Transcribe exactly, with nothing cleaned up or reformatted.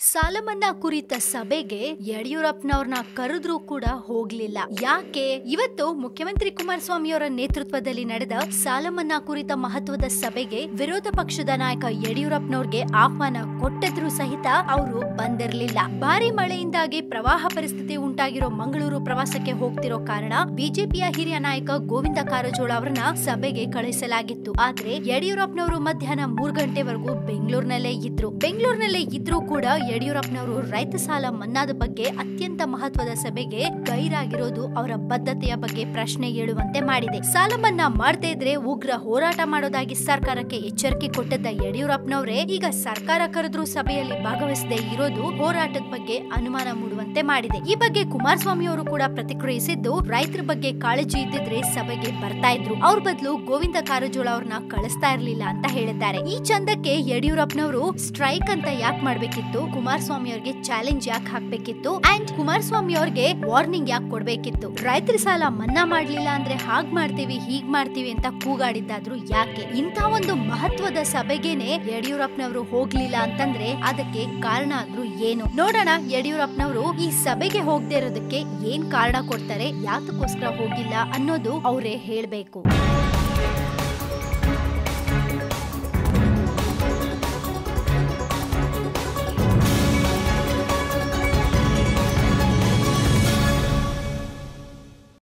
ಸಾಲ ಮನ್ನಾ ಕುರಿತ ಸಭೆಗೆ ಯಡಿಯೂರಪ್ಪನವ್ರನ್ನ ಕರೆದ್ರೂ ಕೂಡ ಹೋಗ್ಲಿಲ್ಲ. ಯಾಕೆ? ಇವತ್ತು ಮುಖ್ಯಮಂತ್ರಿ ಕುಮಾರಸ್ವಾಮಿ ಅವರ ನೇತೃತ್ವದಲ್ಲಿ ನಡೆದ ಸಾಲ ಮನ್ನಾ ಕುರಿತ ಮಹತ್ವದ ಸಭೆಗೆ ವಿರೋಧ ಪಕ್ಷದ ನಾಯಕ ಯಡಿಯೂರಪ್ಪನವ್ರಿಗೆ ಆಹ್ವಾನ ಕೊಟ್ಟಿದ್ರು ಸಹಿತ ಅವರು ಬಂದಿರಲಿಲ್ಲ. ಭಾರಿ ಮಳೆಯಿಂದಾಗಿ ಪ್ರವಾಹ ಪರಿಸ್ಥಿತಿ ಉಂಟಾಗಿರೋ ಮಂಗಳೂರು ಪ್ರವಾಸಕ್ಕೆ ಹೋಗ್ತಿರೋ ಕಾರಣ ಬಿಜೆಪಿಯ ಹಿರಿಯ ನಾಯಕ ಗೋವಿಂದ ಕಾರಜೋಳ ಅವರನ್ನ ಸಭೆಗೆ ಕಳಿಸಲಾಗಿತ್ತು. ಆದ್ರೆ ಯಡಿಯೂರಪ್ಪನವರು ಮಧ್ಯಾಹ್ನ ಮೂರು ಗಂಟೆವರೆಗೂ ಬೆಂಗಳೂರಿನಲ್ಲೇ ಇದ್ರು. ಬೆಂಗಳೂರಿನಲ್ಲೇ ಇದ್ರೂ ಕೂಡ ಯಡಿಯೂರಪ್ಪನವರು ರೈತ ಸಾಲ ಮನ್ನಾದ ಬಗ್ಗೆ ಅತ್ಯಂತ ಮಹತ್ವದ ಸಭೆಗೆ ಗೈರಾಗಿರೋದು ಅವರ ಬದ್ಧತೆಯ ಬಗ್ಗೆ ಪ್ರಶ್ನೆ ಏಳುವಂತೆ ಮಾಡಿದೆ. ಸಾಲ ಮನ್ನಾ ಮಾಡದೇ ಇದ್ರೆ ಉಗ್ರ ಹೋರಾಟ ಮಾಡೋದಾಗಿ ಸರ್ಕಾರಕ್ಕೆ ಎಚ್ಚರಿಕೆ ಕೊಟ್ಟಿದ್ದ ಯಡಿಯೂರಪ್ಪನವರೇ ಈಗ ಸರ್ಕಾರ ಕರೆದ್ರೂ ಸಭೆಯಲ್ಲಿ ಭಾಗವಹಿಸದೇ ಇರೋದು ಹೋರಾಟದ ಬಗ್ಗೆ ಅನುಮಾನ ಮೂಡುವಂತೆ ಮಾಡಿದೆ. ಈ ಬಗ್ಗೆ ಕುಮಾರಸ್ವಾಮಿ ಅವರು ಕೂಡ ಪ್ರತಿಕ್ರಿಯಿಸಿದ್ದು, ರೈತರ ಬಗ್ಗೆ ಕಾಳಜಿ ಇದ್ದಿದ್ರೆ ಸಭೆಗೆ ಬರ್ತಾ ಇದ್ರು, ಅವ್ರ ಬದಲು ಗೋವಿಂದ ಕಾರಜೋಳ ಅವ್ರನ್ನ ಕಳಿಸ್ತಾ ಇರ್ಲಿಲ್ಲ ಅಂತ ಹೇಳಿದ್ದಾರೆ. ಈ ಚಂದಕ್ಕೆ ಯಡಿಯೂರಪ್ಪನವರು ಸ್ಟ್ರೈಕ್ ಅಂತ ಯಾಕೆ ಮಾಡ್ಬೇಕಿತ್ತು, ಕುಮಾರಸ್ವಾಮಿ ಅವರಿಗೆ ಚಾಲೆಂಜ್ ಯಾಕೆ ಹಾಕ್ಬೇಕಿತ್ತು, ಅಂಡ್ ಕುಮಾರಸ್ವಾಮಿ ಅವ್ರಿಗೆ ವಾರ್ನಿಂಗ್ ಯಾಕೆ ಕೊಡ್ಬೇಕಿತ್ತು, ರೈತರ ಸಾಲ ಮನ್ನಾ ಮಾಡ್ಲಿಲ್ಲ ಅಂದ್ರೆ ಹಾಗ್ ಮಾಡ್ತೀವಿ ಹೀಗ್ ಮಾಡ್ತೀವಿ ಅಂತ ಕೂಗಾಡಿದ್ದಾದ್ರು ಯಾಕೆ? ಇಂಥ ಒಂದು ಮಹತ್ವದ ಸಭೆಗೇನೆ ಯಡಿಯೂರಪ್ಪನವರು ಹೋಗ್ಲಿಲ್ಲ ಅಂತಂದ್ರೆ ಅದಕ್ಕೆ ಕಾರಣ ಆದ್ರೂ ಏನು? ನೋಡೋಣ ಯಡಿಯೂರಪ್ಪನವರು ಈ ಸಭೆಗೆ ಹೋಗದೆ ಇರೋದಕ್ಕೆ ಏನ್ ಕಾರಣ ಕೊಡ್ತಾರೆ, ಯಾತಕ್ಕೋಸ್ಕರ ಹೋಗಿಲ್ಲ ಅನ್ನೋದು ಅವರೇ ಹೇಳ್ಬೇಕು.